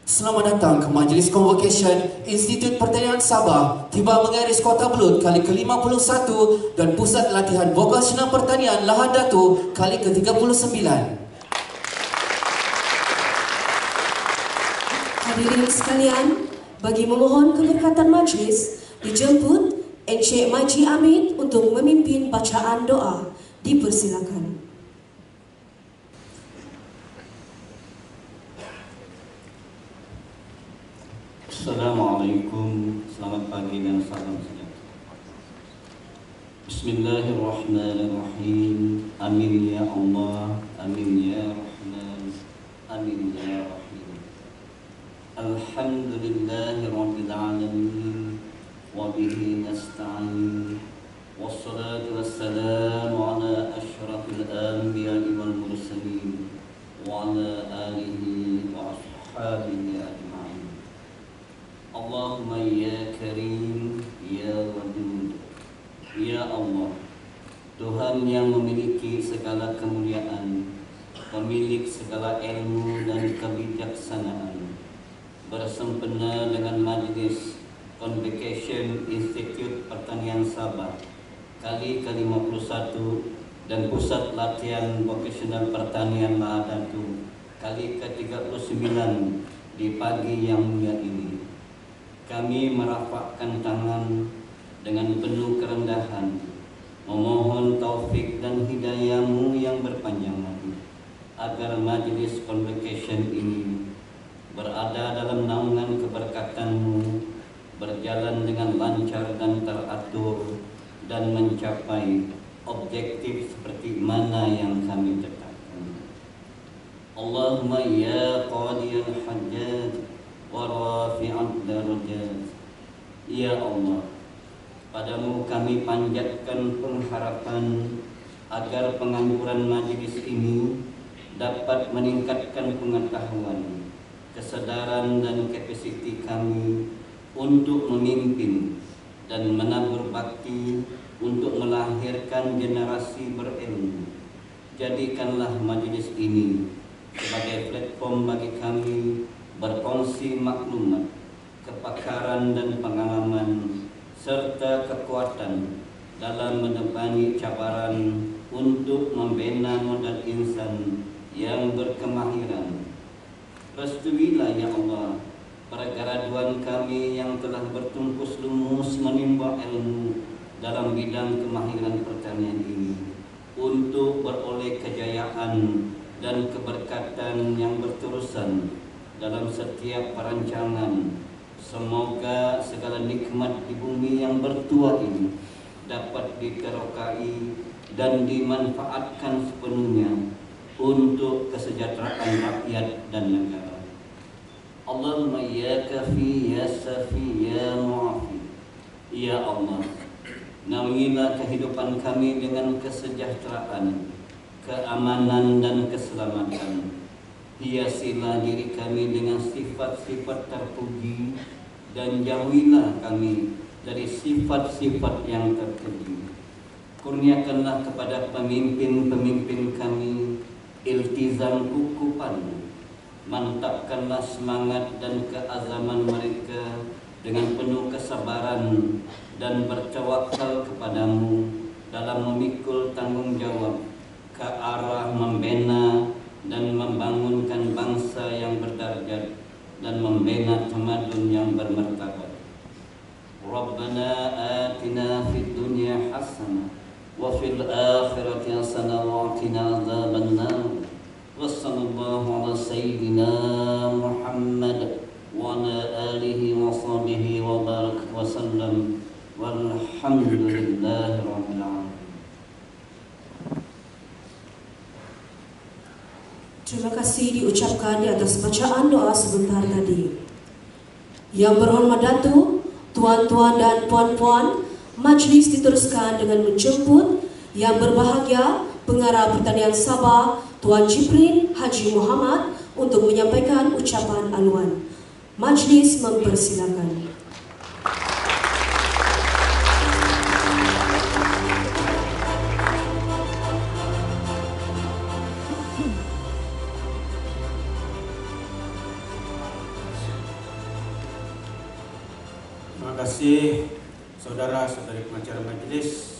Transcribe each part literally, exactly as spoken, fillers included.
Selamat datang ke Majlis Convocation Institut Pertanian Sabah, tiba mengaris Kota Belud kali ke lima puluh satu dan Pusat Latihan Vokasional Pertanian Lahad Datu kali ke tiga puluh sembilan. Hadirin sekalian, bagi memohon keberkatan majlis, dijemput Encik Maji Amin untuk memimpin bacaan doa. Dipersilakan. Assalamualaikum, selamat pagi dan salam sejahtera. Bismillahirrahmanirrahim. Amin ya Allah, amin ya Rahman, amin ya Rahim. Alhamdulillahi Rabbil Alamin, wa bihi nasta'in, wassalatu wassalamu ala ashrafil anbiya'i wal mursalin, wa ala alihi wa ashabihi ajma'in. Allahumma ya Karim, ya Wadud, ya Allah, Tuhan yang memiliki segala kemuliaan, pemilik segala ilmu dan kebijaksanaan, bersempena dengan Majlis Convocation Institut Pertanian Sabah kali ke lima puluh satu dan Pusat Latihan Vokasional Pertanian Lahad Datu kali ke tiga puluh sembilan di pagi yang mulia ini. Kami merapakkan tangan dengan penuh kerendahan, memohon taufik dan hidayah-Mu yang berpanjangan, agar Majlis Convocation ini berada dalam naungan keberkatan-Mu, berjalan dengan lancar dan teratur, dan mencapai objektif seperti mana yang kami tetapkan. Allahumma ya qadiyal hajjat wa rafi'ad darajat. Ya Allah, padamu kami panjatkan pengharapan agar penganjuran majlis ini dapat meningkatkan pengetahuan, kesadaran dan kapasiti kami untuk memimpin dan menabur bakti untuk melahirkan generasi berilmu. Jadikanlah majlis ini sebagai platform bagi kami berkongsi maklumat, kepakaran dan pengalaman, serta kekuatan dalam menepani cabaran untuk membina modal insan yang berkemahiran. Restuilah ya Allah pergraduan kami yang telah bertumpus lumus menimba ilmu dalam bidang kemahiran pertanian ini untuk beroleh kejayaan dan keberkatan yang berterusan dalam setiap perancangan. Semoga segala nikmat di bumi yang bertuah ini dapat diterokai dan dimanfaatkan sepenuhnya untuk kesejahteraan rakyat dan negara. Allahumma ya kafi ya safi ya mu'afi. Ya Allah, naungilah kehidupan kami dengan kesejahteraan, keamanan dan keselamatan. Hiasilah diri kami dengan sifat-sifat terpuji dan jauhilah kami dari sifat-sifat yang terpuji. Kurniakanlah kepada pemimpin-pemimpin kami iltizam kukupan. Mantapkanlah semangat dan keazaman mereka dengan penuh kesabaran dan bertawakal kepadamu dalam memikul tanggung jawab ke arah membina dan membangunkan bangsa yang berdarjat dan membina tamadun yang bermartabat. Rabbana atina fid dunya hasanah wa fil akhirati hasanah wa qina adzabannar. Wassallallahu ala sayyidina Muhammad wa ala alihi wa sahbihi wa barak wa sallam walhamdulillahi rabbil alamin. Terima kasih diucapkan di atas bacaan doa sebentar tadi. Yang berhormat Datuk, tuan-tuan dan puan-puan, majlis diteruskan dengan menjemput yang berbahagia Pengarah Pertanian Sabah Tuan Jibrin Haji Muhammad untuk menyampaikan ucapan aluan. Majlis mempersilakan. kasih saudara-saudari pengacara majelis.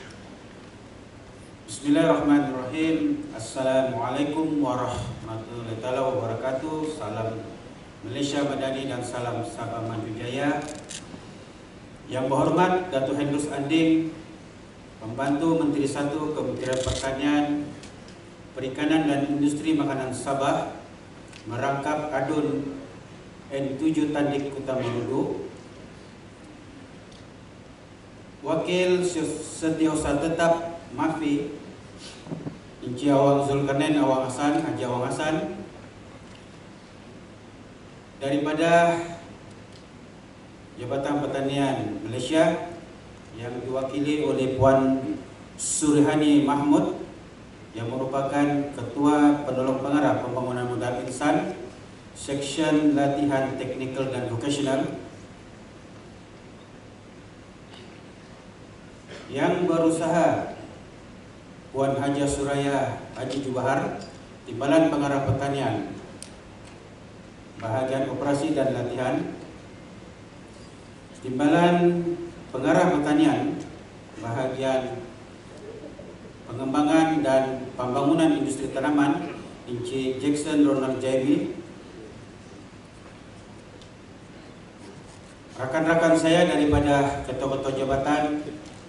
Bismillahirrahmanirrahim. Assalamualaikum warahmatullahi wabarakatuh. Salam Malaysia Madani dan salam Sabah Maju Jaya. Yang berhormat Datuk Hendros Anding, Pembantu Menteri Satu Kementerian Pertanian, Perikanan dan Industri Makanan Sabah, merangkap adun N tujuh Tandik Kuta Maludu. Wakil Setiausaha Tetap Mafi Encik Awang Zulkarnain Awang Hasan, Haji Awang Hasan, daripada Jabatan Pertanian Malaysia yang diwakili oleh Puan Surihani Mahmud yang merupakan Ketua Penolong Pengarah Pembangunan Modal Insan Seksyen Latihan Teknikal dan Vokasional, yang berusaha Puan Haja Suraya Haji Jubahar, Timbalan Pengarah Pertanian Bahagian Operasi dan Latihan, Timbalan Pengarah Pertanian Bahagian Pengembangan dan Pembangunan Industri Tanaman Encik Jackson Ronald Jaibi, rakan-rakan saya daripada ketua-ketua jabatan,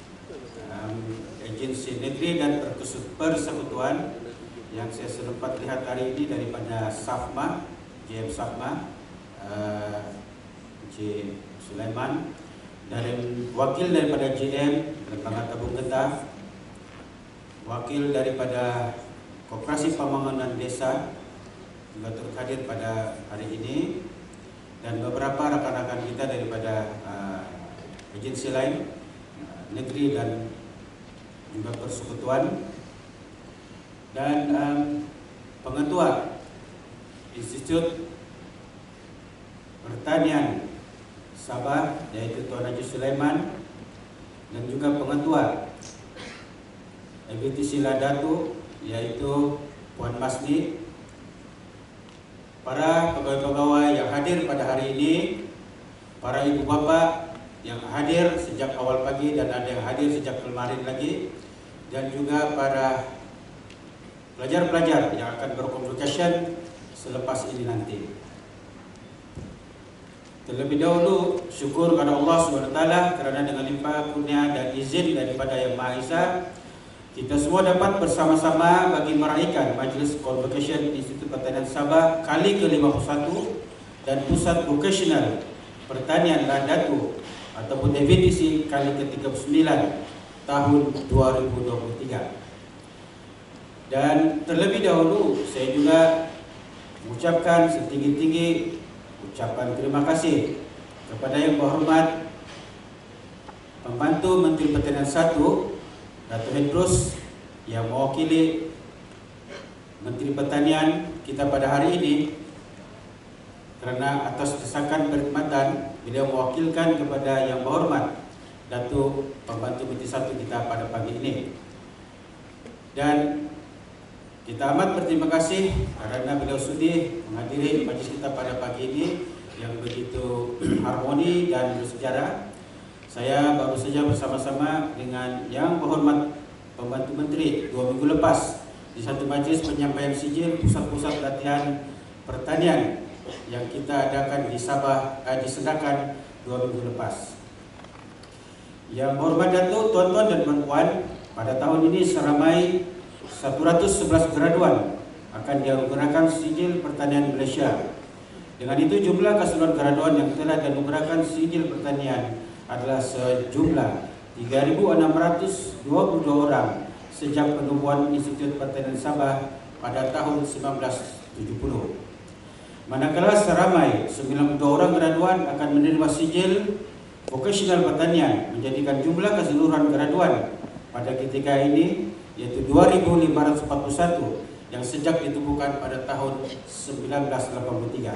agensi negeri dan persekutuan yang saya sempat lihat hari ini daripada SAFMA, J M SAFMA, uh, J Sulaiman, dan wakil daripada J M Lembaga Tabung Getah, wakil daripada Koperasi Pembangunan Desa juga turut hadir pada hari ini, dan beberapa rakan-rakan kita daripada uh, agensi lain, uh, negeri dan juga persekutuan, dan um, pengetua Institut Pertanian Sabah yaitu Tuan Haji Sulaiman, dan juga pengetua A B T C Ladatu yaitu Puan Masni, para pegawai-pegawai yang hadir pada hari ini, para ibu bapa yang hadir sejak awal pagi dan ada yang hadir sejak kemarin lagi, dan juga para pelajar-pelajar yang akan berkomunikasi selepas ini nanti. Terlebih dahulu syukur kepada Allah subhanahu wa taala kerana dengan limpah kurnia dan izin daripada Yang Maha Esa, kita semua dapat bersama-sama bagi meraihkan Majlis Convocation Institut Pertanian Sabah kali ke lima puluh satu dan Pusat Vokasional Pertanian Ladatu ataupun A V T C kali ke tiga puluh sembilan tahun dua ribu dua puluh tiga. Dan terlebih dahulu saya juga mengucapkan setinggi-tinggi ucapan terima kasih kepada Yang Berhormat Pembantu Menteri Pertanian Satu Datuk Hendros yang mewakili Menteri Pertanian kita pada hari ini, kerana atas desakan perkhidmatan beliau mewakilkan kepada Yang Berhormat Datuk Pembantu Menteri Satu kita pada pagi ini. Dan kita amat berterima kasih kerana beliau sudi menghadiri majlis kita pada pagi ini yang begitu harmoni dan bersejarah. Saya baru saja bersama-sama dengan Yang Berhormat Pembantu Menteri dua minggu lepas di satu majlis penyampaian sijil pusat-pusat latihan pertanian yang kita adakan di Sabah, eh, di Sedakan dua minggu lepas. Yang Berhormat Datuk, tuan-tuan dan puan-puan, pada tahun ini seramai seratus sebelas graduan akan dianugerahkan sijil pertanian Malaysia. Dengan itu jumlah keseluruhan graduan yang telah dianugerahkan sijil pertanian adalah sejumlah tiga ribu enam ratus dua puluh dua orang sejak penubuhan Institut Pertanian Sabah pada tahun seribu sembilan ratus tujuh puluh. Manakala seramai sembilan puluh dua orang graduan akan menerima sijil vokasional pertanian, menjadikan jumlah keseluruhan graduan pada ketika ini yaitu dua ribu lima ratus empat puluh satu yang sejak ditubuhkan pada tahun seribu sembilan ratus delapan puluh tiga.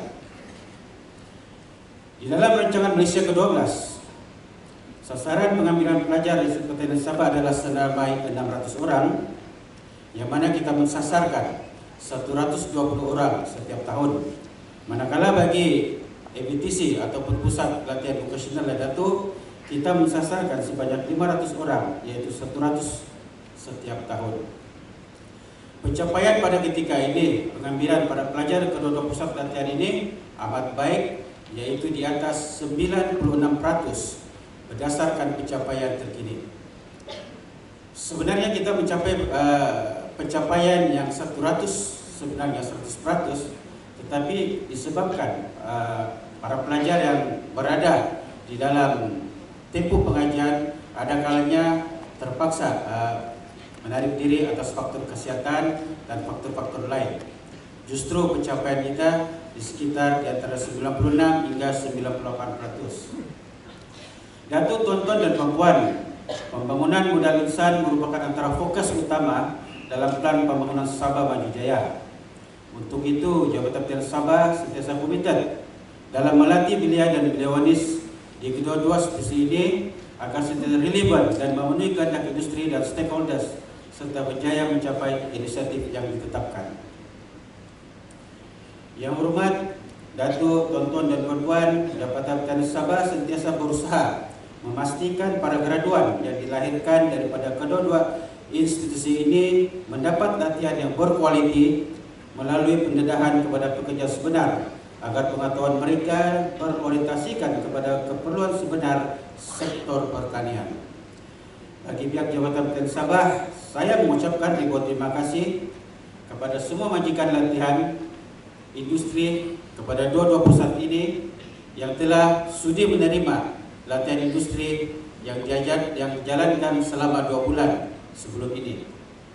Di dalam rancangan Malaysia ke dua belas, sasaran pengambilan pelajar di Institut Pertanian Sabah adalah seramai enam ratus orang, yang mana kita mensasarkan seratus dua puluh orang setiap tahun. Manakala bagi A B T C ataupun Pusat Latihan Vokasional Ladatu, kita mensasarkan sebanyak lima ratus orang, yaitu seratus setiap tahun. Pencapaian pada ketika ini, pengambilan para pelajar kedua-dua pusat latihan ini amat baik, yaitu di atas sembilan puluh enam peratus berdasarkan pencapaian terkini. Sebenarnya kita mencapai uh, pencapaian yang seratus, sebenarnya seratus peratus, tetapi disebabkan uh, para pelajar yang berada di dalam tempoh pengajian ada kalanya terpaksa uh, menarik diri atas faktor kesehatan dan faktor-faktor lain. Justru pencapaian kita di sekitar di antara sembilan puluh enam hingga sembilan puluh delapan peratus. Datuk, tuan-tuan dan puan-puan, pembangunan modal insan merupakan antara fokus utama dalam plan pembangunan Sabah Maju Jaya. Untuk itu, Jabatan Pilihan Sabah sentiasa komited dalam melatih beliau dan beliawanis di kedua-dua spesies ini agar sentiasa relevan dan memenuhi kehendak industri dan stakeholders serta berjaya mencapai inisiatif yang ditetapkan. Yang hormat Datuk, tuan-tuan dan puan-puan, Jabatan Pilihan Sabah sentiasa berusaha memastikan para graduan yang dilahirkan daripada kedua-dua institusi ini mendapat latihan yang berkualiti melalui pendedahan kepada pekerja sebenar agar pengetahuan mereka berorientasikan kepada keperluan sebenar sektor pertanian. Bagi pihak Jabatan Pilihan Sabah, saya mengucapkan ribuan terima kasih kepada semua majikan latihan industri, kepada dua-dua pusat ini yang telah sudi menerima latihan industri yang diajar, yang dijalankan selama dua bulan sebelum ini.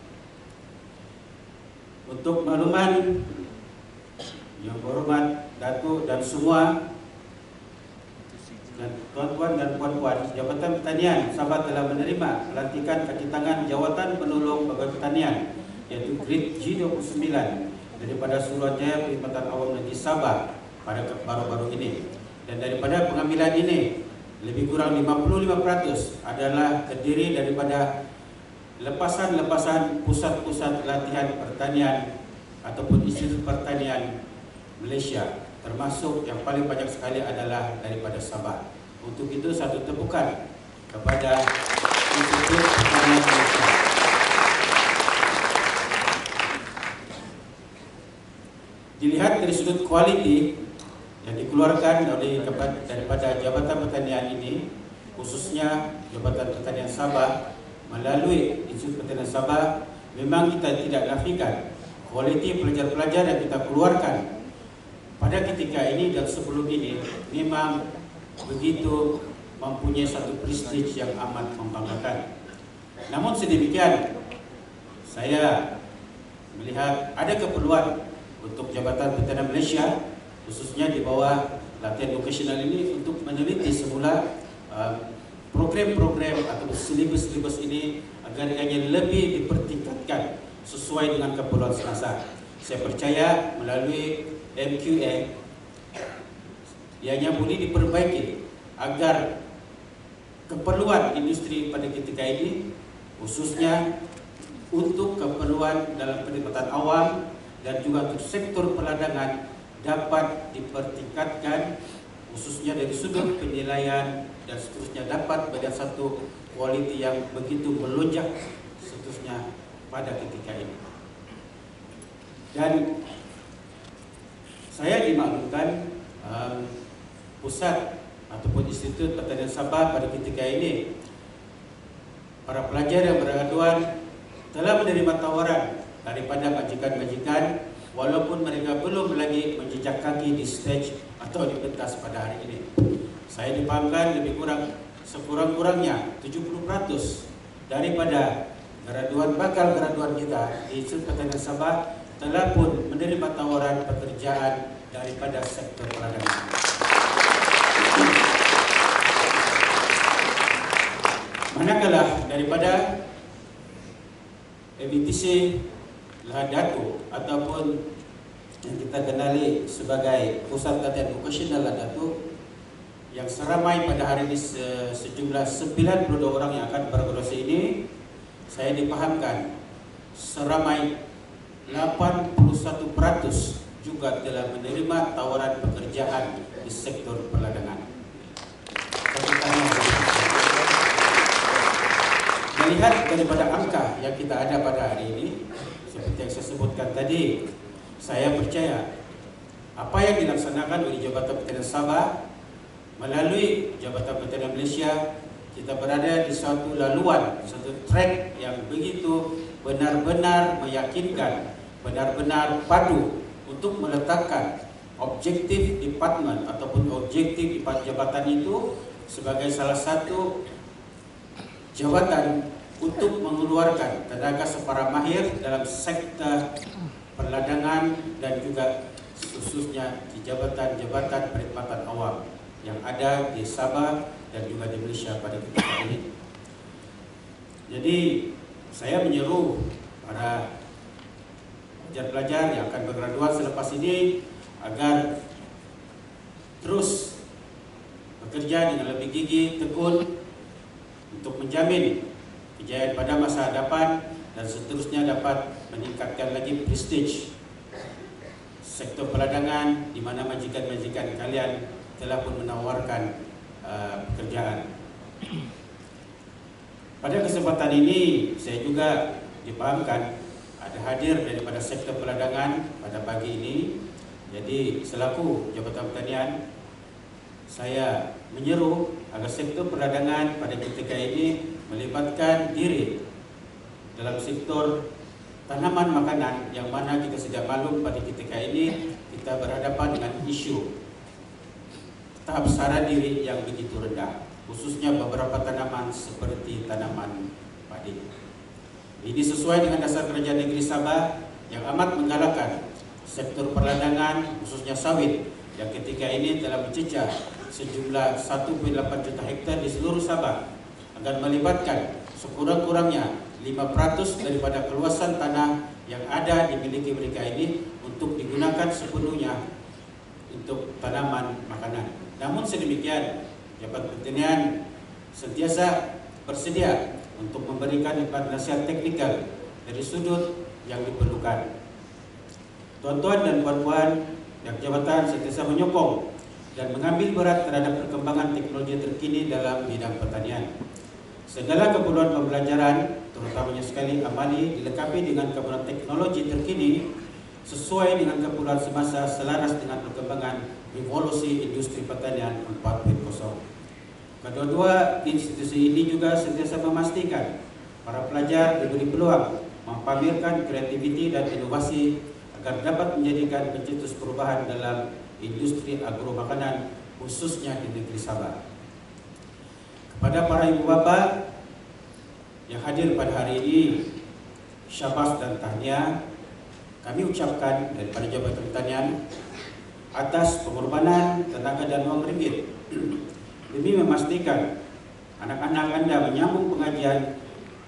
Untuk makluman yang berhormat Datuk dan semua dan tuan-tuan dan puan-puan, Jabatan Pertanian Sabah telah menerima pelantikan kaki tangan Jawatan Penolong Pegawai Pertanian, yaitu Grade G dua puluh sembilan daripada Suruhanjaya Perkhidmatan Awam Negeri Sabah pada baru-baru ini. Dan daripada pengambilan ini, lebih kurang lima puluh lima peratus adalah terdiri daripada lepasan-lepasan pusat-pusat latihan pertanian ataupun institut pertanian Malaysia, termasuk yang paling banyak sekali adalah daripada Sabah. Untuk itu, satu tepukan kepada Institut Pertanian Malaysia. Dilihat dari sudut kualiti yang dikeluarkan oleh daripada Jabatan Pertanian ini, khususnya Jabatan Pertanian Sabah melalui Institut Pertanian Sabah, memang kita tidak nafikan kualiti pelajar-pelajar yang kita keluarkan pada ketika ini dan sebelum ini memang begitu mempunyai satu prestige yang amat membanggakan. Namun sedemikian, saya melihat ada keperluan untuk Jabatan Pertanian Malaysia, khususnya di bawah latihan vokasional ini, untuk meneliti semula program-program uh, atau silibus-silibus ini agar ianya lebih dipertingkatkan sesuai dengan keperluan semasa. Saya percaya melalui M Q A ianya boleh diperbaiki agar keperluan industri pada ketika ini, khususnya untuk keperluan dalam perkhidmatan awam dan juga untuk sektor perladangan, dapat dipertingkatkan, khususnya dari sudut penilaian dan seterusnya, dapat pada satu kualiti yang begitu melonjak seterusnya pada ketika ini. Dan saya dimaklumkan um, pusat ataupun Institut Pertanian Sabah pada ketika ini, para pelajar yang bergraduan telah menerima tawaran daripada majikan-majikan, walaupun mereka belum lagi menjejak kaki di stage atau di pentas pada hari ini. Saya dipahamkan lebih kurang sekurang-kurangnya tujuh puluh peratus daripada graduan bakal graduan kita di Institut Pertanian Sabah telah pun menerima tawaran pekerjaan daripada sektor perdagangan. Manakala daripada A B T C Ladatu ataupun yang kita kenali sebagai Pusat Latihan Vokasional Ladatu, yang seramai pada hari ini se sejumlah sembilan puluh dua orang yang akan bergraduasi ini, saya dipahamkan seramai delapan puluh satu peratus jumlah juga telah menerima tawaran pekerjaan di sektor perdagangan. Melihat daripada angka yang kita ada pada hari ini, seperti yang saya sebutkan tadi, saya percaya apa yang dilaksanakan oleh Jabatan Pertanian Sabah melalui Jabatan Pertanian Malaysia, kita berada di suatu laluan, satu track yang begitu benar-benar meyakinkan, benar-benar padu untuk meletakkan objektif department ataupun objektif jabatan itu sebagai salah satu jabatan untuk mengeluarkan tenaga separah mahir dalam sektor perdagangan dan juga khususnya di jabatan-jabatan perkhidmatan awam yang ada di Sabah dan juga di Malaysia pada ketika ini. Jadi saya menyeru para pelajar-pelajar yang akan bergraduat selepas ini agar terus bekerja dengan lebih gigih, tekun untuk menjamin kejayaan pada masa hadapan dan seterusnya dapat meningkatkan lagi prestige sektor perdagangan di mana majikan-majikan kalian telah pun menawarkan uh, pekerjaan. Pada kesempatan ini saya juga dipahamkan ada hadir daripada sektor perdagangan pada pagi ini. Jadi selaku Jabatan Pertanian, saya menyeru agar sektor perdagangan pada ketika ini melibatkan diri dalam sektor tanaman makanan yang mana kita sudah maklum pada ketika ini kita berhadapan dengan isu tahap sara diri yang begitu rendah, khususnya beberapa tanaman seperti tanaman padi. Ini sesuai dengan dasar Kerajaan Negeri Sabah yang amat menggalakkan sektor perdagangan khususnya sawit yang ketika ini telah mencecah sejumlah satu koma delapan juta hektar di seluruh Sabah agar melibatkan sekurang-kurangnya lima peratus daripada keluasan tanah yang ada dimiliki mereka ini untuk digunakan sepenuhnya untuk tanaman makanan. Namun sedemikian, Jabatan Pertanian sentiasa bersedia untuk memberikan nasihat teknikal dari sudut yang diperlukan. Tuan-tuan dan puan-puan, yang jabatan sentiasa menyokong dan mengambil berat terhadap perkembangan teknologi terkini dalam bidang pertanian. Segala keperluan pembelajaran, terutamanya sekali amali, dilengkapi dengan keperluan teknologi terkini sesuai dengan keperluan semasa selaras dengan perkembangan revolusi industri pertanian empat titik nol. Kedua-dua institusi ini juga sentiasa memastikan para pelajar diberi peluang memamerkan kreativiti dan inovasi agar dapat menjadikan pencetus perubahan dalam industri agro makanan khususnya di negeri Sabah. Kepada para ibu bapa yang hadir pada hari ini, syabas dan tahniah kami ucapkan daripada Jabatan Pertanian atas pengorbanan tenaga dan wang ringgit demi memastikan anak-anak Anda menyambung pengajian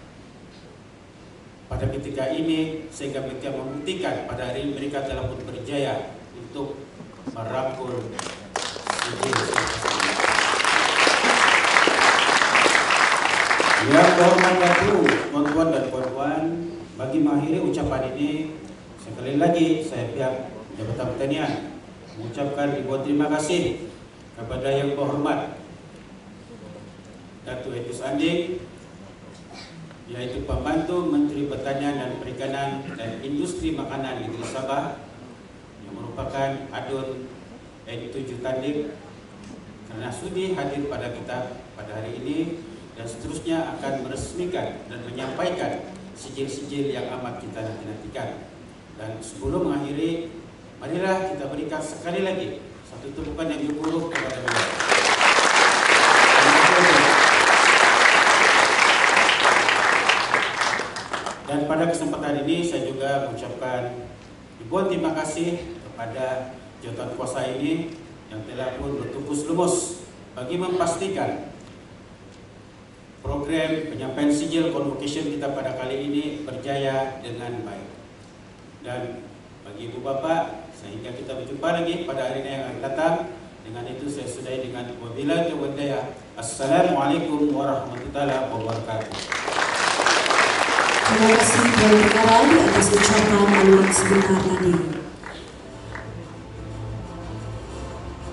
pada ketika ini sehingga mereka membuktikan pada hari ini mereka telah pun berjaya untuk merangkul yang berhormat tuan-tuan dan puan-puan, bagi mengakhiri ucapan ini sekali lagi saya pihak Jabatan Pertanian mengucapkan ribuan terima kasih kepada yang berhormat Datuk Etus Andik, yaitu Pembantu Menteri Pertanian dan Perikanan dan Industri Makanan Negeri Sabah yang merupakan Adun N tujuh Tandik, kerana sudi hadir pada kita pada hari ini dan seterusnya akan meresmikan dan menyampaikan sijil-sijil yang amat kita nanti-nantikan. Dan sebelum mengakhiri, marilah kita berikan sekali lagi satu tepukan yang diuruh kepada beliau. Dan pada kesempatan ini saya juga mengucapkan ribuan terima kasih kepada jawatan kuasa ini yang telah pun bertukus lumus bagi memastikan program penyampaian sijil convocation kita pada kali ini berjaya dengan baik. Dan bagi ibu bapa, sehingga kita berjumpa lagi pada hari yang akan datang. Dengan itu saya sudahi dengan wabillahi taufiq. Assalamualaikum warahmatullahi wabarakatuh. Terima kasih Tuan Pengarah atas ucapan amat sebentar tadi.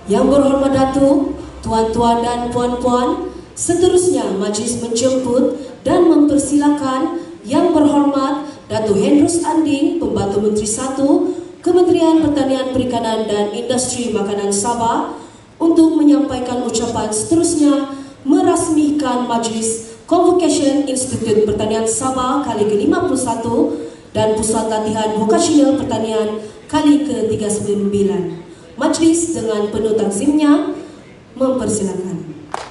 Yang berhormat Datuk, tuan-tuan dan puan-puan, seterusnya majlis menjemput dan mempersilakan Yang berhormat Datuk Hendrus Anding, Pembantu Menteri satu, Kementerian Pertanian Perikanan dan Industri Makanan Sabah, untuk menyampaikan ucapan seterusnya merasmikan Majlis Convocation Institut Pertanian Sabah kali ke lima puluh satu dan Pusat Latihan Vokasional Pertanian kali ke tiga puluh sembilan. Majlis dengan penuh takzimnya mempersilakan.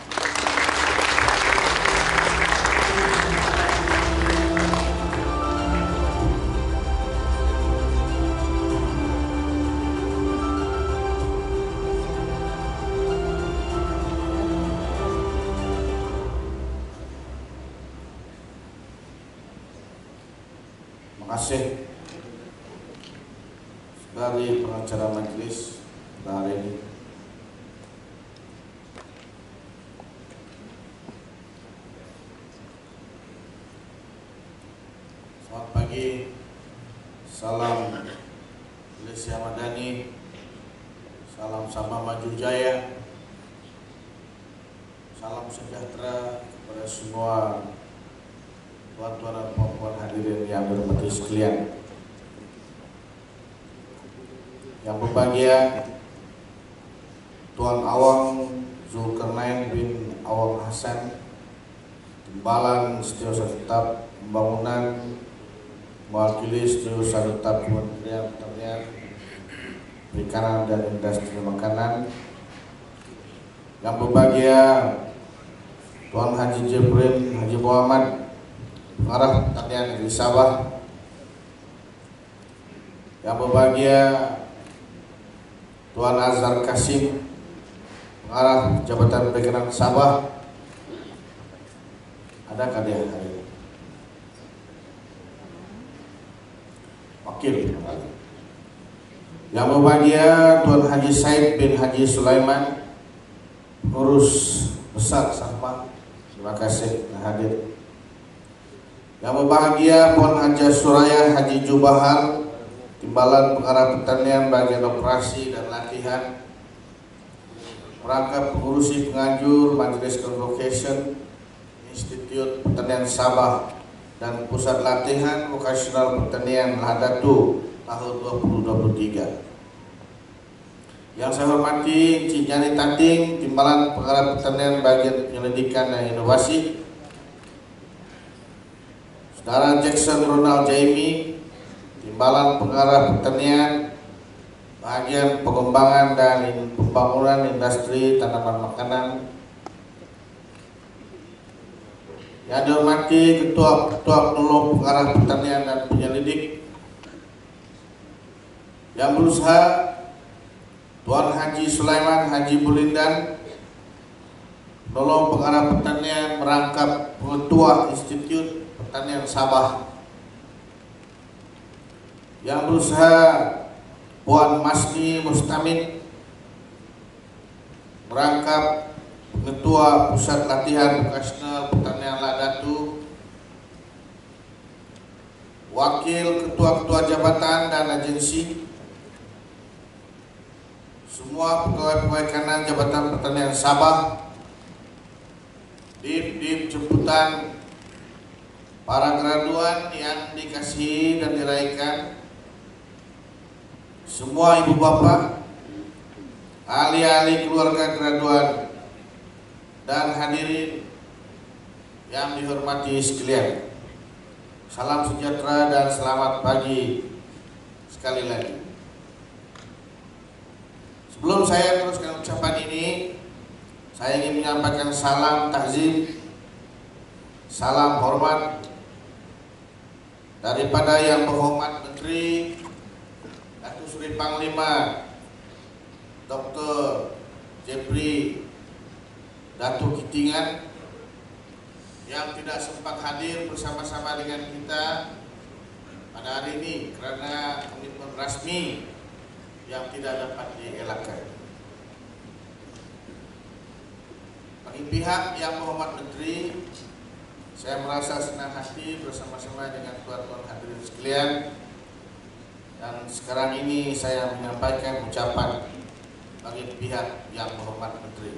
Terima kasih dari pengacara majelis hari ini. Selamat pagi, salam Malaysia Madani, salam Sabah Maju Jaya, salam sejahtera kepada semua tuan-tuan dan puan-puan hadirin yang berhormati sekalian. Yang berbahagia Tuan Awang Zulkarnain bin Awang Hassan, Timbalan Setiausaha Tetap Pembangunan, mewakili Setiausaha Tetap Kementerian Pertanian, Perikanan dan Industri Makanan. Yang berbahagia Tuan Haji Jibrin Haji Muhammad, Pengarah Pertanian Negeri Sabah. Yang berbahagia Tuan Azhar Kasim, Pengarah Jabatan Perikanan Sabah. Adakah dia hari ini? Wakil. Yang berbahagia Tuan Haji Said bin Haji Sulaiman, Pengurus Besar Sabah. Terima kasih telah hadir. Yang berbahagia Puan Haja Suraya Haji Jubahar, Timbalan Pengarah Pertanian Bagian Operasi dan Latihan, merangkap pengurusi penganjur Majelis Convocation Institut Pertanian Sabah dan Pusat Latihan Vokasional Pertanian Lahadatu tahun dua ribu dua puluh tiga. Yang saya hormati Encik Nyani Tating, Timbalan Pengarah Pertanian Bagian Penyelidikan dan Inovasi, Saudara Jackson Ronald Jaime, Timbalan Pengarah Pertanian, Bagian Pengembangan dan Pembangunan Industri Tanaman Makanan. Yang dihormati Ketua-Ketua Penolong Pengarah Pertanian dan Penyelidik. Yang berusaha Tuan Haji Sulaiman Haji Bulindan, Penolong Pengarah Pertanian merangkap Pengetua Institut Pertanian Sabah. Yang berusaha Puan Masni Mustamid, merangkap Pengetua Pusat Latihan Vokasional Pertanian Lahadatu, Wakil Ketua-Ketua Jabatan dan Agensi, semua pegawai-pegawai kanan Jabatan Pertanian Sabah, Dip-dip jemputan, para graduan yang dikasihi dan diraikan, semua ibu bapak, ahli-ahli keluarga graduan, dan hadirin yang dihormati sekalian. Salam sejahtera dan selamat pagi sekali lagi. Sebelum saya teruskan ucapan ini, saya ingin menyampaikan salam takzim, salam hormat daripada Yang Berhormat Menteri Datuk Seri Panglima Doktor Jepri Datuk Kitingan yang tidak sempat hadir bersama-sama dengan kita pada hari ini karena komitmen rasmi yang tidak dapat dielakkan. Bagi pihak Yang Berhormat Menteri, saya merasa senang hati bersama-sama dengan tuan-tuan hadirin sekalian, dan sekarang ini saya menyampaikan ucapan bagi pihak yang berhormat Menteri.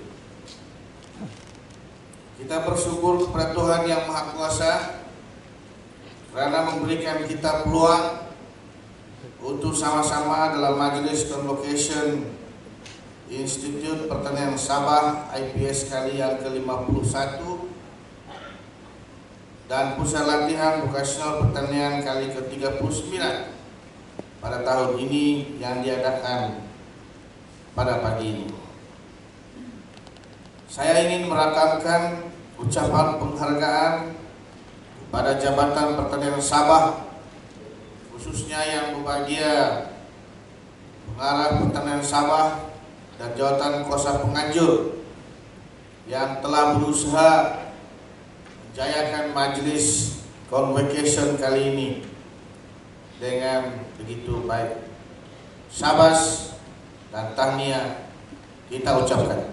Kita bersyukur kepada Tuhan Yang Maha Kuasa karena memberikan kita peluang untuk sama-sama dalam Majelis Convocation Institut Pertanian Sabah I P S kali yang ke lima puluh satu dan Pusat Latihan Vokasional Pertanian kali ke tiga puluh sembilan pada tahun ini yang diadakan pada pagi ini. Saya ingin merakamkan ucapan penghargaan pada Jabatan Pertanian Sabah, khususnya yang berbahagia Pengarah Pertanian Sabah dan Jawatan Kuasa Penganjur yang telah berusaha menjayakan majelis convocation kali ini dengan begitu baik. Syabas dan tahniah kita ucapkan.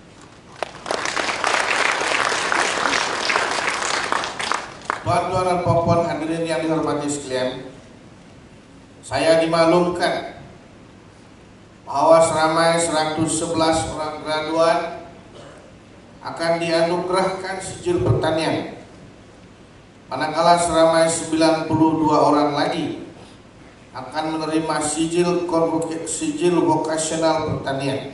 Tuan-tuan dan puan-puan hadirin yang dihormati sekalian, saya dimaklumkan bahwa seramai seratus sebelas orang graduan akan dianugerahkan sijil pertanian, manakala seramai sembilan puluh dua orang lagi akan menerima sijil sijil vokasional pertanian.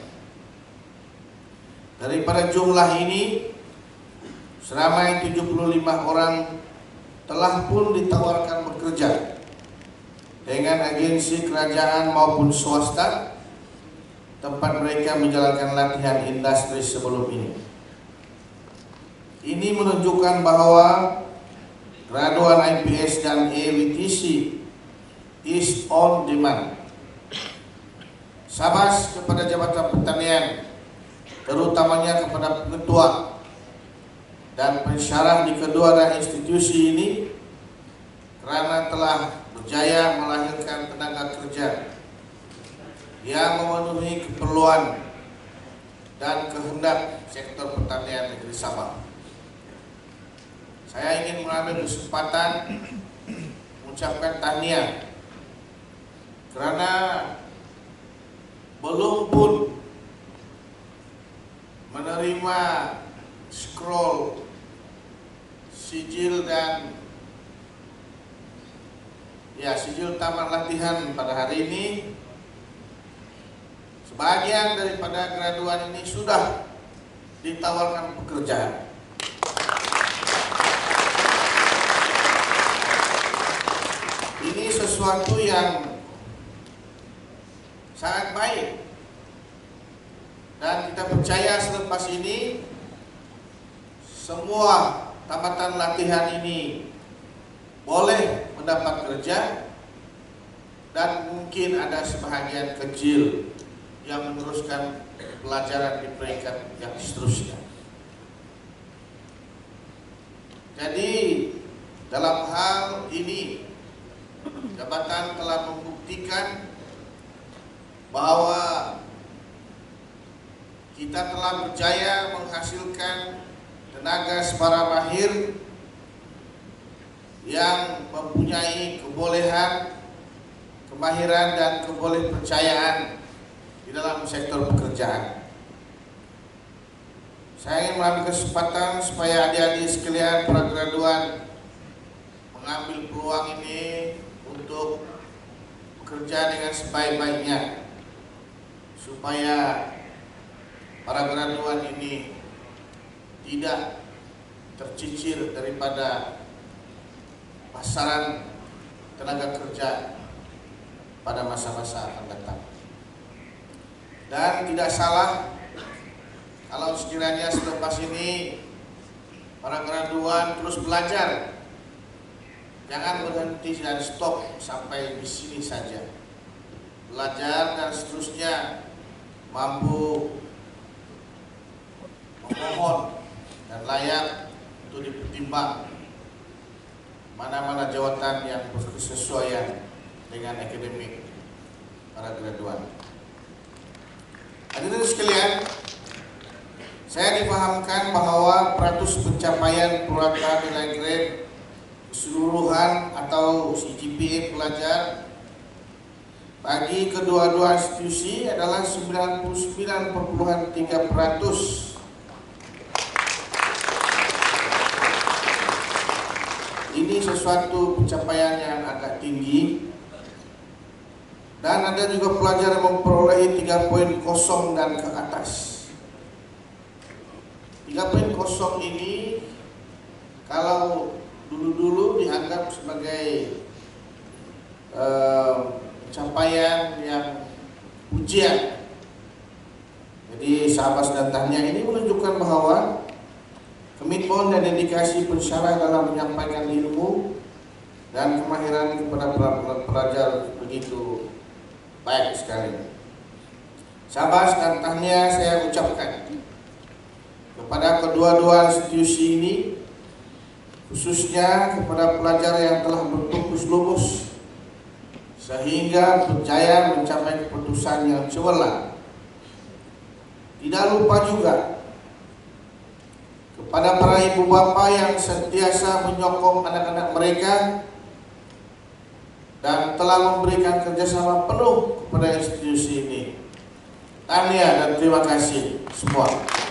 Daripada jumlah ini, seramai tujuh puluh lima orang telah pun ditawarkan bekerja dengan agensi kerajaan maupun swasta tempat mereka menjalankan latihan industri sebelum ini. Ini menunjukkan bahwa graduan I P S dan E W T C is on demand. Syabas kepada Jabatan Pertanian, terutamanya kepada Ketua dan pensyarah di kedua dan institusi ini, karena telah berjaya melahirkan tenaga kerja yang memenuhi keperluan dan kehendak sektor pertanian negeri Sabah. Saya ingin mengambil kesempatan mengucapkan tahniah karena belum pun menerima scroll sijil dan ya sijil tamat latihan pada hari ini. Sebagian daripada graduan ini sudah ditawarkan pekerjaan. Ini sesuatu yang sangat baik, dan kita percaya selepas ini semua tamatan latihan ini boleh mendapat kerja, dan mungkin ada sebahagian kecil yang meneruskan pelajaran di peringkat yang seterusnya. Jadi dalam hal ini jabatan telah membuktikan bahwa kita telah berjaya menghasilkan tenaga separa mahir yang mempunyai kebolehan, kemahiran dan kebolehpercayaan di dalam sektor pekerjaan. Saya ingin mengambil kesempatan supaya adik-adik sekalian para graduan mengambil peluang ini untuk bekerja dengan sebaik-baiknya, supaya para graduan ini tidak tercicir daripada pasaran tenaga kerja pada masa-masa akan datang. Dan tidak salah kalau sekiranya selepas ini para graduan terus belajar, jangan berhenti dan stop sampai di sini saja. Belajar dan seterusnya, mampu memohon dan layak untuk dipertimbang mana-mana jawatan yang berkesesuaian dengan akademik para graduan. Hadirin sekalian, saya dipahamkan bahwa peratus pencapaian purata nilai grade keseluruhan atau C G P A pelajar bagi kedua-dua institusi adalah sembilan puluh sembilan koma tiga peratus. Ini sesuatu pencapaian yang agak tinggi. Dan ada juga pelajar yang memperoleh tiga koma nol dan ke atas. tiga koma nol ini kalau dulu-dulu dianggap sebagai uh, pencapaian yang pujian. Jadi sahabat dan tahniah ini menunjukkan bahwa komitmen dan dedikasi pensyarah dalam menyampaikan ilmu dan kemahiran kepada pelajar begitu baik sekali. Sahabat dan tahniah saya ucapkan kepada kedua-dua institusi ini, khususnya kepada pelajar yang telah bertembus lulus sehingga berjaya mencapai keputusan yang cemerlang. Tidak lupa juga kepada para ibu bapa yang sentiasa menyokong anak-anak mereka dan telah memberikan kerjasama penuh kepada institusi ini. Tahniah dan terima kasih semua.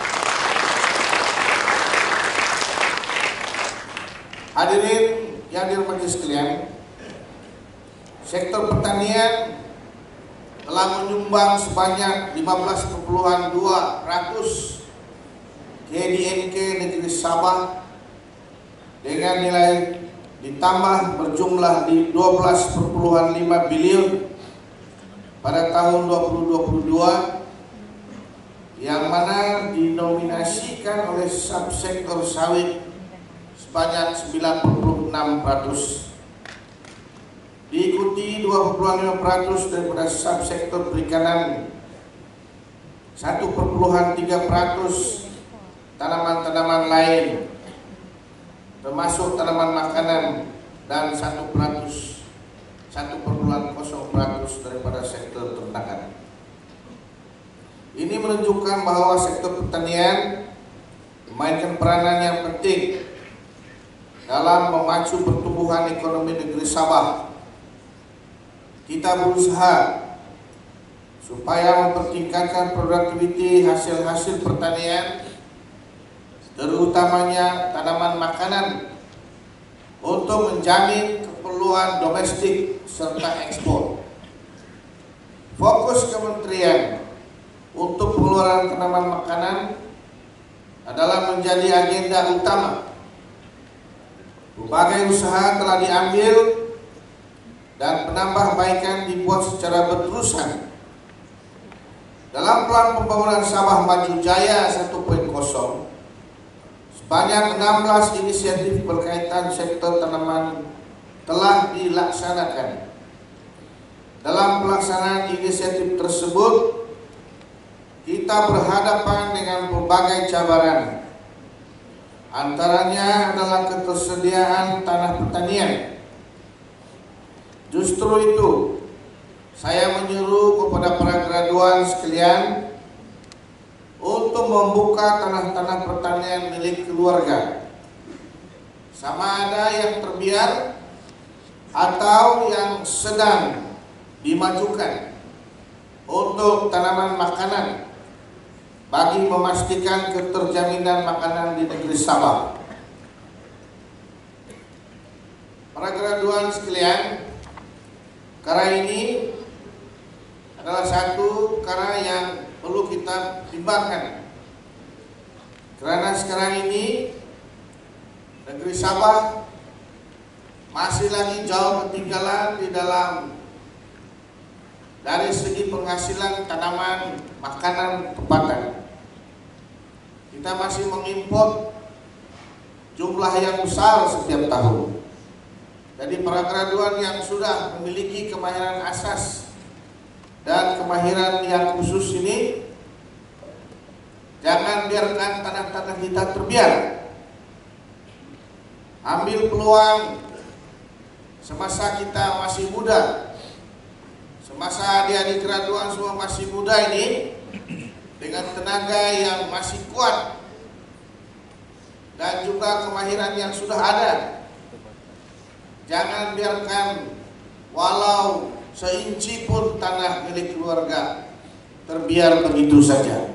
Hadirin yang dirahmati sekalian, sektor pertanian telah menyumbang sebanyak lima belas koma dua peratus K D N K negeri Sabah dengan nilai ditambah berjumlah di dua belas koma lima bilion pada tahun dua ribu dua puluh dua, yang mana dinominasikan oleh subsektor sawit sebanyak sembilan puluh enam peratus, diikuti dua puluh lima peratus daripada subsektor perikanan, satu koma tiga peratus tanaman-tanaman lain termasuk tanaman makanan, dan satu peratus satu koma nol peratus daripada sektor ternakan. Ini menunjukkan bahwa sektor pertanian memainkan peranan yang penting dalam memacu pertumbuhan ekonomi negeri Sabah. Kita berusaha supaya mempertingkatkan produktiviti hasil-hasil pertanian, terutamanya tanaman makanan, untuk menjamin keperluan domestik serta ekspor. Fokus kementerian untuk pengeluaran tanaman makanan adalah menjadi agenda utama. Berbagai usaha telah diambil dan penambahbaikan dibuat secara berterusan. Dalam plan pembangunan Sabah Maju Jaya satu titik nol, sebanyak enam belas inisiatif berkaitan sektor tanaman telah dilaksanakan. Dalam pelaksanaan inisiatif tersebut, kita berhadapan dengan berbagai cabaran. Antaranya adalah ketersediaan tanah pertanian. Justru itu, saya menyuruh kepada para graduan sekalian untuk membuka tanah-tanah pertanian milik keluarga, sama ada yang terbiar atau yang sedang dimajukan untuk tanaman makanan, bagi memastikan keterjaminan makanan di negeri Sabah. Para graduan sekalian, perkara ini adalah satu perkara yang perlu kita timbangkan, karena sekarang ini negeri Sabah masih lagi jauh ketinggalan di dalam dari segi penghasilan tanaman makanan tempatan. Kita masih mengimpor jumlah yang besar setiap tahun. Jadi para graduan yang sudah memiliki kemahiran asas dan kemahiran yang khusus ini, jangan biarkan tanah-tanah kita terbiar. Ambil peluang semasa kita masih muda, semasa adik-adik graduan semua masih muda ini, dengan tenaga yang masih kuat dan juga kemahiran yang sudah ada. Jangan biarkan walau seinci pun tanah milik keluarga terbiar begitu saja.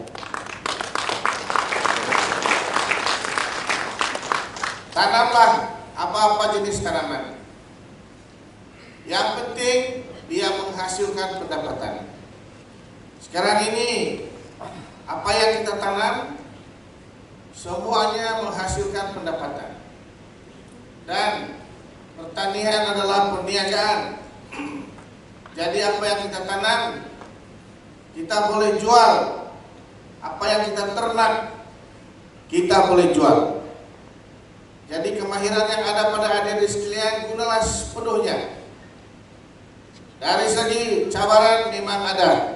Tanamlah apa-apa jenis tanaman. Yang penting dia menghasilkan pendapatan. Sekarang ini apa yang kita tanam semuanya menghasilkan pendapatan. Dan pertanian adalah perniagaan. Jadi apa yang kita tanam kita boleh jual. Apa yang kita ternak kita boleh jual. Jadi kemahiran yang ada pada adik-adik sekalian gunalah sepenuhnya. Dari segi cabaran memang ada,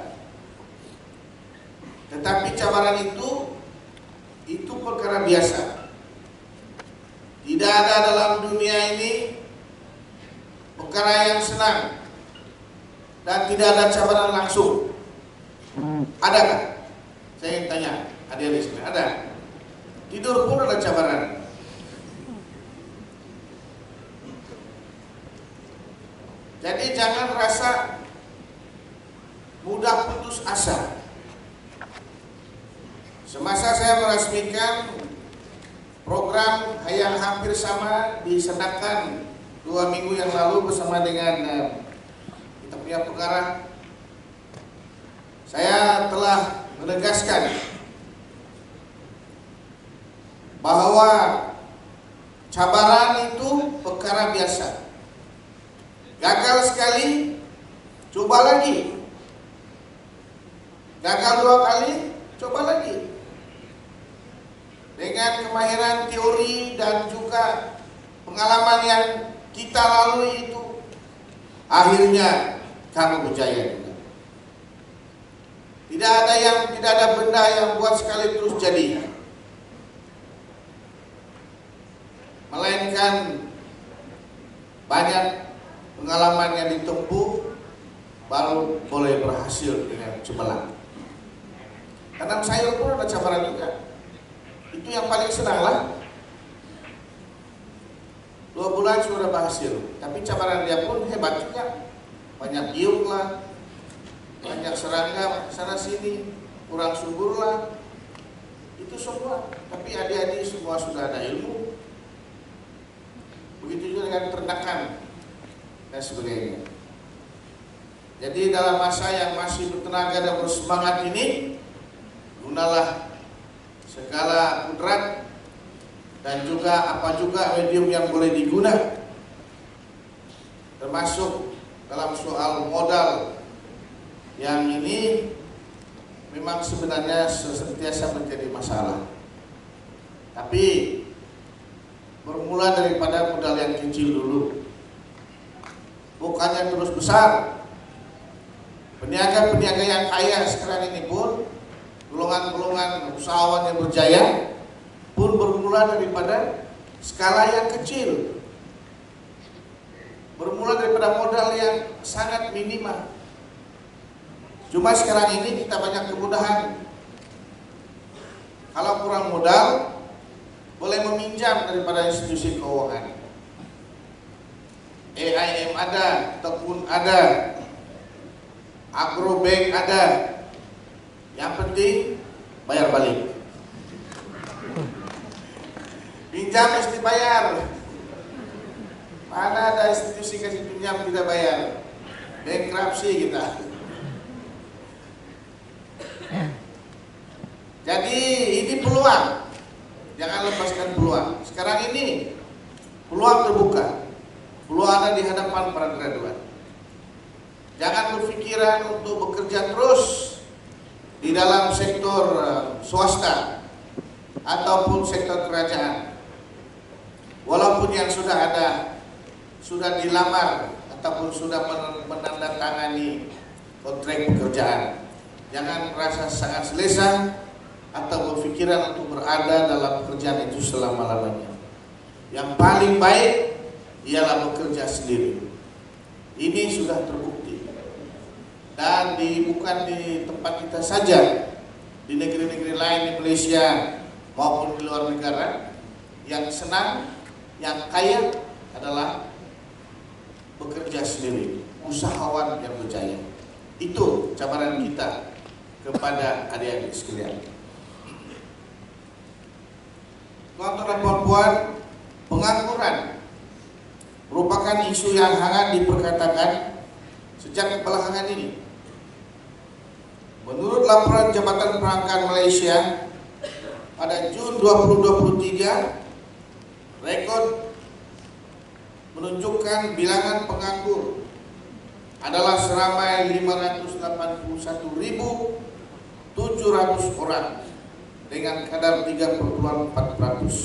tetapi cabaran itu itu perkara biasa. Tidak ada dalam dunia ini perkara yang senang dan tidak ada cabaran langsung. Adakah? Saya ingin tanya adik-adik sekalian, ada? Tidur pun ada cabaran. Jadi jangan rasa mudah putus asa. Semasa saya meresmikan program yang hampir sama disenakan dua minggu yang lalu bersama dengan eh, kita punya pengarah, saya telah menegaskan bahwa cabaran itu perkara biasa. Gagal sekali, coba lagi. Gagal dua kali, coba lagi. Dengan kemahiran teori dan juga pengalaman yang kita lalui itu, akhirnya kamu berjaya juga. Tidak ada yang tidak ada benda yang buat sekali terus jadi, melainkan banyak pengalaman yang ditempuh baru boleh berhasil dengan cemerlang. Tanam sayur pun ada cabaran juga. Itu yang paling senang lah. Dua bulan sudah berhasil, tapi cabaran dia pun hebat juga. Banyak biuk lah, banyak serangga sana sini, kurang subur lah. Itu semua. Tapi adik-adik semua sudah ada ilmu. Begitu juga dengan ternakan dan sebagainya. Jadi dalam masa yang masih bertenaga dan bersemangat ini, gunalah segala kudrat dan juga apa juga medium yang boleh digunakan, termasuk dalam soal modal yang ini memang sebenarnya sentiasa menjadi masalah. Tapi bermula daripada modal yang kecil dulu, bukannya terus besar. Peniaga-peniaga yang kaya sekarang ini pun, golongan-golongan usahawan yang berjaya pun bermula daripada skala yang kecil, bermula daripada modal yang sangat minimal. Cuma sekarang ini kita banyak kemudahan. Kalau kurang modal, boleh meminjam daripada institusi keuangan. A I M ada, Tekun ada, Agrobank ada. Yang penting bayar balik. Pinjam mesti bayar. Mana ada institusi kasih pinjam tidak bayar? Bankrupsi kita. Jadi ini peluang. Jangan lepaskan peluang. Sekarang ini peluang terbuka. Peluang ada di hadapan para graduat. Jangan berpikiran untuk bekerja terus di dalam sektor uh, swasta ataupun sektor kerajaan. Walaupun yang sudah ada, sudah dilamar ataupun sudah menandatangani kontrak pekerjaan, jangan merasa sangat selesa atau berpikiran untuk berada dalam pekerjaan itu selama-lamanya. Yang paling baik ialah bekerja sendiri. Ini sudah terbukti. Dan di, bukan di tempat kita saja, di negeri-negeri lain di Malaysia maupun di luar negara, yang senang, yang kaya adalah bekerja sendiri. usahawan yang berjaya. Itu cabaran kita kepada adik-adik sekalian. Tuan-tuan dan puan-puan, pengangguran merupakan isu yang hangat diperkatakan sejak belakangan ini. Menurut laporan Jabatan Perangkat Malaysia pada Jun dua ribu dua puluh tiga, rekod menunjukkan bilangan penganggur adalah seramai lima ratus delapan puluh satu ribu tujuh ratus orang dengan kadar tiga koma empat persen.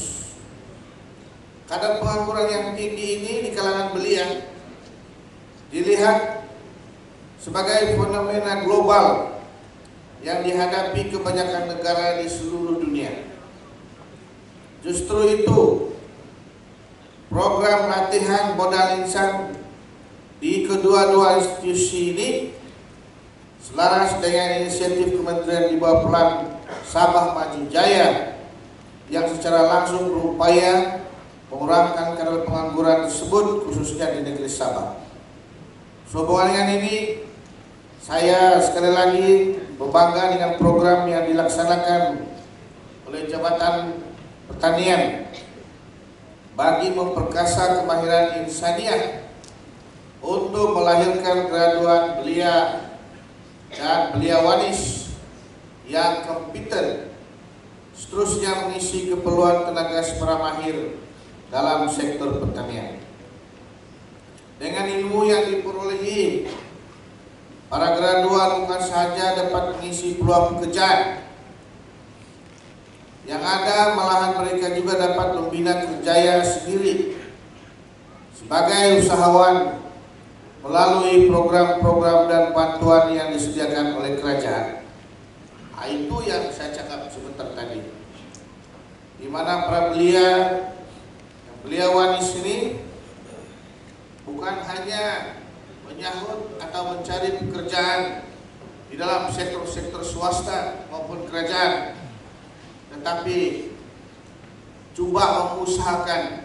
Kadar pengangguran yang tinggi ini di kalangan belia dilihat sebagai fenomena global yang dihadapi kebanyakan negara di seluruh dunia. Justru itu, program latihan modal insan di kedua-dua institusi ini selaras dengan inisiatif kementerian di bawah Plan Sabah Maju Jaya yang secara langsung berupaya mengurangkan kadar pengangguran tersebut khususnya di negeri Sabah. Sehubungan dengan ini, saya sekali lagi berbangga dengan program yang dilaksanakan oleh Jabatan Pertanian bagi memperkasa kemahiran insaniah untuk melahirkan graduan belia dan belia wanis yang kompeten, seterusnya mengisi keperluan tenaga secara mahir dalam sektor pertanian. Dengan ilmu yang diperolehi, para graduan bukan saja dapat mengisi peluang pekerjaan, yang ada malahan mereka juga dapat membina kerjaya sendiri sebagai usahawan melalui program-program dan bantuan yang disediakan oleh kerajaan. Nah, itu yang saya cakap sebentar tadi, di mana para belia, belia wanis ini bukan hanya menyahut atau mencari pekerjaan di dalam sektor-sektor swasta maupun kerajaan, tetapi coba mengusahakan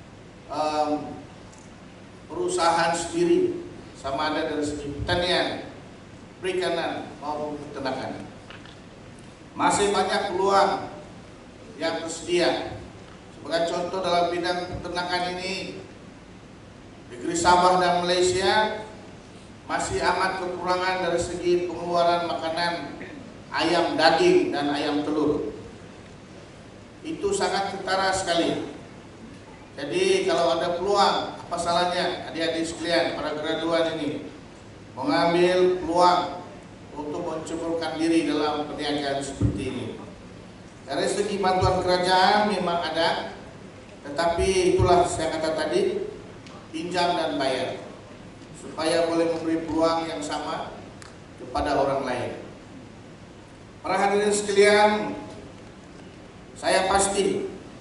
um, perusahaan sendiri, sama ada dari segi pertanian, perikanan maupun peternakan. Masih banyak peluang yang tersedia. Sebagai contoh dalam bidang peternakan ini, negeri Sabah dan Malaysia masih amat kekurangan dari segi pengeluaran makanan ayam daging dan ayam telur. Itu sangat ketara sekali. Jadi kalau ada peluang, apa salahnya adik-adik sekalian, para graduan ini mengambil peluang untuk menceburkan diri dalam perniagaan seperti ini. Dari segi bantuan kerajaan memang ada, tetapi itulah saya kata tadi, pinjam dan bayar, supaya boleh memberi peluang yang sama kepada orang lain. Para hadirin sekalian, saya pasti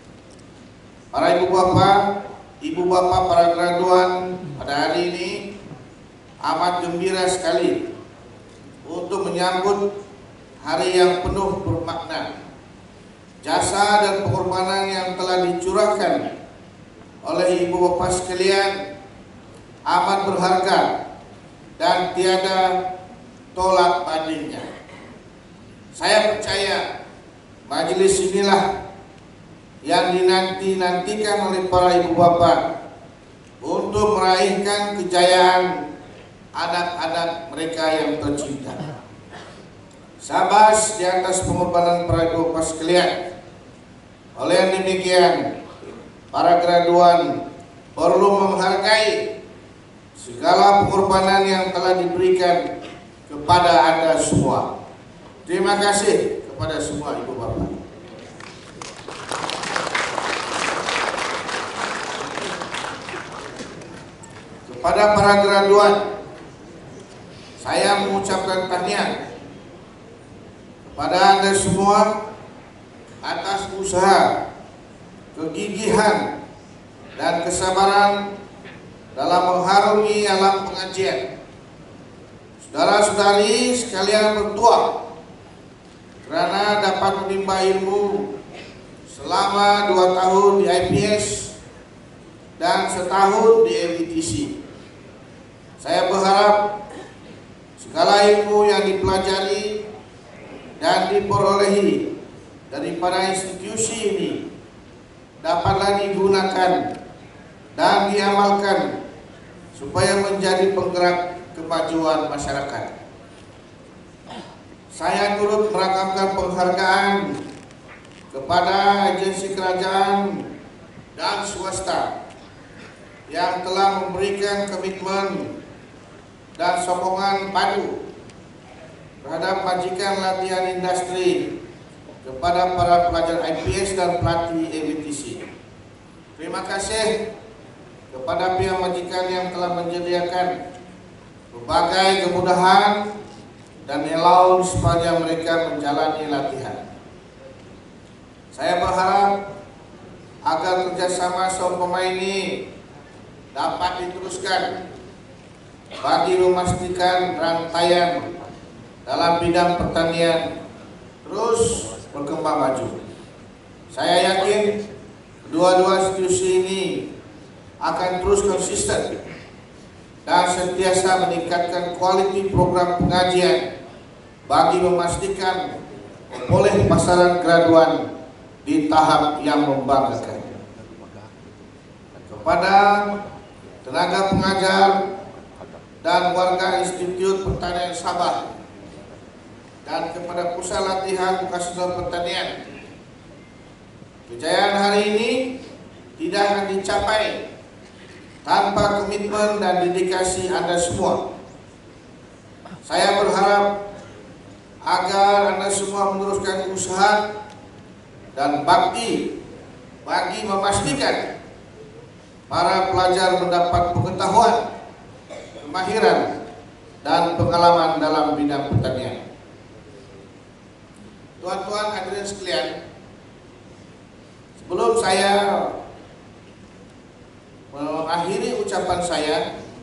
para ibu bapak, ibu bapak para graduan pada hari ini amat gembira sekali untuk menyambut hari yang penuh bermakna. Jasa dan pengorbanan yang telah dicurahkan oleh ibu bapak sekalian amat berharga dan tiada tolak bandingnya. Saya percaya majelis inilah yang dinanti-nantikan oleh para ibu bapak untuk meraihkan kejayaan anak-anak mereka yang tercinta. Sabas di atas pengorbanan para ibu bapak sekalian. Oleh yang demikian, para graduan perlu menghargai segala pengorbanan yang telah diberikan kepada Anda semua. Terima kasih kepada semua ibu bapak. Kepada para graduan, saya mengucapkan tahniah kepada Anda semua atas usaha, kegigihan, dan kesabaran dalam mengharungi alam pengajian. Saudara-saudari sekalian bertuah kerana dapat menimba ilmu selama dua tahun di I P S dan setahun di M I T C. Saya berharap segala ilmu yang dipelajari dan diperolehi daripada institusi ini dapatlah digunakan dan diamalkan supaya menjadi penggerak kemajuan masyarakat. Saya turut merakamkan penghargaan kepada agensi kerajaan dan swasta yang telah memberikan komitmen dan sokongan padu terhadap majikan latihan industri kepada para pelajar I P S dan pelatih A B T C. Terima kasih kepada pihak majikan yang telah menyediakan berbagai kemudahan dan allowance sepanjang mereka menjalani latihan. Saya berharap agar kerjasama semua pemain ini dapat diteruskan bagi memastikan rantaian dalam bidang pertanian terus berkembang maju. Saya yakin kedua-dua institusi ini akan terus konsisten dan sentiasa meningkatkan kualiti program pengajian bagi memastikan memperoleh pasaran graduan di tahap yang membanggakan. Kepada tenaga pengajar dan warga Institut Pertanian Sabah dan kepada Pusat Latihan Vokasional Pertanian, kejayaan hari ini tidak akan dicapai tanpa komitmen dan dedikasi Anda semua. Saya berharap agar Anda semua meneruskan usaha dan bakti bagi memastikan para pelajar mendapat pengetahuan, kemahiran, dan pengalaman dalam bidang pertanian. Tuan-tuan hadirin sekalian, sebelum saya mengakhiri ucapan saya,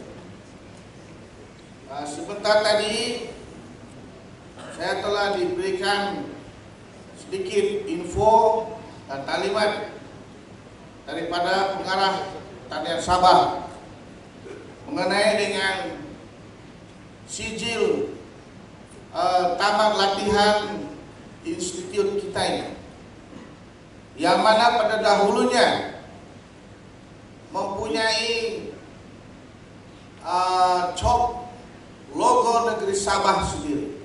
sebentar tadi saya telah diberikan sedikit info dan talimat daripada pengarah Pertanian Sabah mengenai dengan sijil uh, taman latihan institut kita ini, yang mana pada dahulunya mempunyai uh, cop logo negeri Sabah sendiri,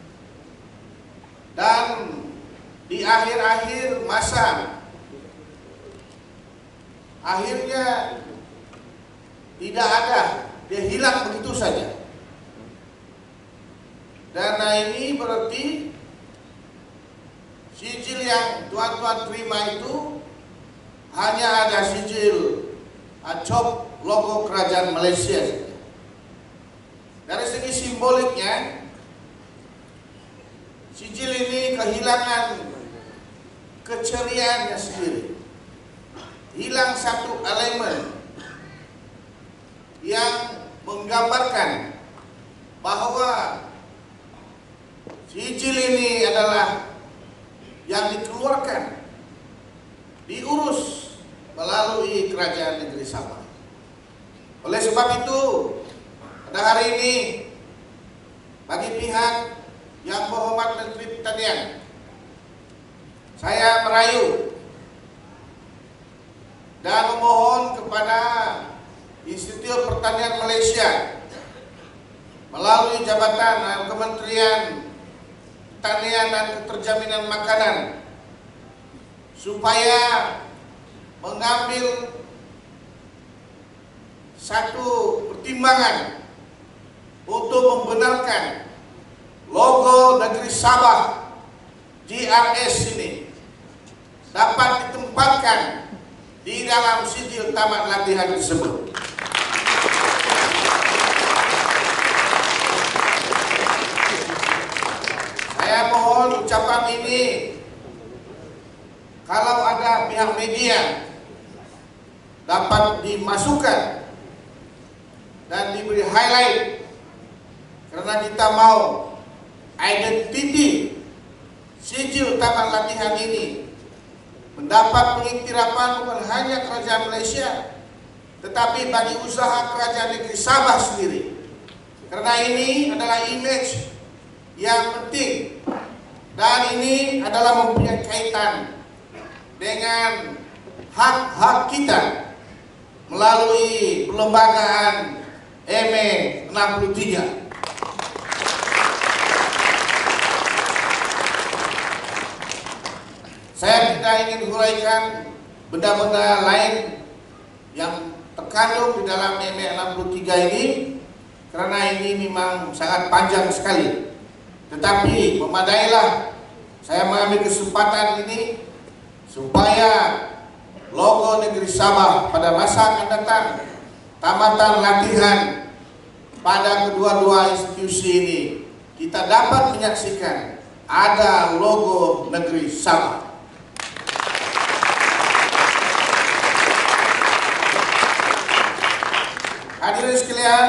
dan di akhir-akhir masa akhirnya tidak ada, dia hilang begitu saja. Dan ini berarti sijil yang tuan-tuan terima itu hanya ada sijil cop logo kerajaan Malaysia saja. Dari segi simboliknya, sijil ini kehilangan keceriaannya sendiri. Hilang satu elemen yang menggambarkan bahwa sijil ini adalah yang dikeluarkan, diurus melalui kerajaan negeri Sabah. Oleh sebab itu, pada hari ini bagi pihak yang berhormat Menteri Pertanian, saya merayu dan memohon kepada Institut Pertanian Malaysia melalui Jabatan Kementerian Pertanian dan Keterjaminan Makanan supaya mengambil satu pertimbangan untuk membenarkan logo negeri Sabah G R S ini dapat ditempatkan di dalam sijil taman latihan tersebut. Saya mohon ucapan ini, kalau ada pihak media, dapat dimasukkan dan diberi highlight, karena kita mau identiti sijil taman latihan ini mendapat pengiktirafan bukan hanya kerajaan Malaysia, tetapi bagi usaha kerajaan negeri Sabah sendiri, karena ini adalah image yang penting dan ini adalah mempunyai kaitan dengan hak-hak kita melalui perlembagaan M E enam puluh tiga. Saya tidak ingin huraikan benda-benda lain yang terkandung di dalam M E enam puluh tiga ini karena ini memang sangat panjang sekali. Tetapi memadailah saya mengambil kesempatan ini supaya logo negeri Sabah pada masa akan datang, tamatan latihan pada kedua-dua institusi ini, kita dapat menyaksikan ada logo negeri Sabah. Hadirin sekalian,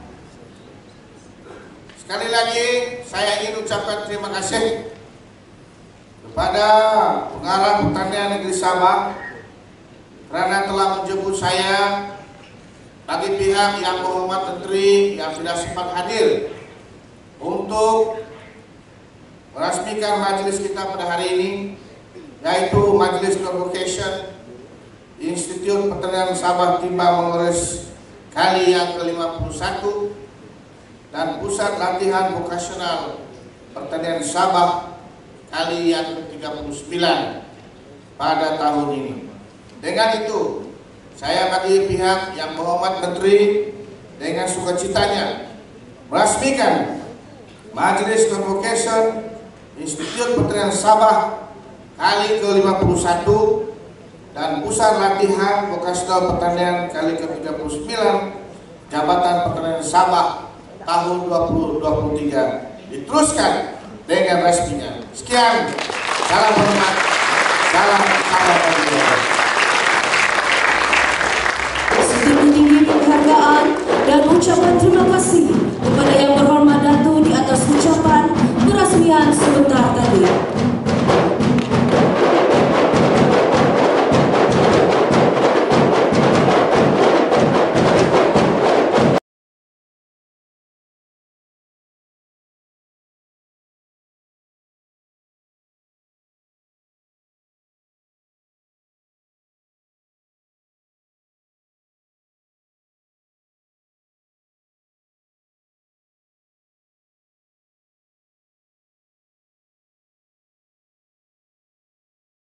sekali lagi saya ingin ucapkan terima kasih kepada pengarah pertanian negeri Sabah karena telah menjemput saya, bagi pihak yang berhormat menteri yang sudah sempat hadir untuk merasmikan majelis kita pada hari ini, yaitu Majelis Convocation Institut Pertanian Sabah Timbang Mengores kali yang ke lima puluh satu dan Pusat Latihan Vokasional Pertanian Sabah kali yang ke tiga puluh sembilan pada tahun ini. Dengan itu, saya bagi pihak yang berhormat menteri dengan sukacitanya merasmikan Majelis Convocation Institut Pertanian Sabah kali ke lima puluh satu dan Pusat Latihan Vokasional Pertanian kali ke tiga puluh sembilan Jabatan Pertanian Sabah tahun dua ribu dua puluh tiga diteruskan dengan resminya. Sekian, salam hormat, salam kebajikan. Setinggi-tinggi penghargaan dan ucapan terima kasih kepada yang berhormat Datuk di atas ucapan peresmian sebentar tadi.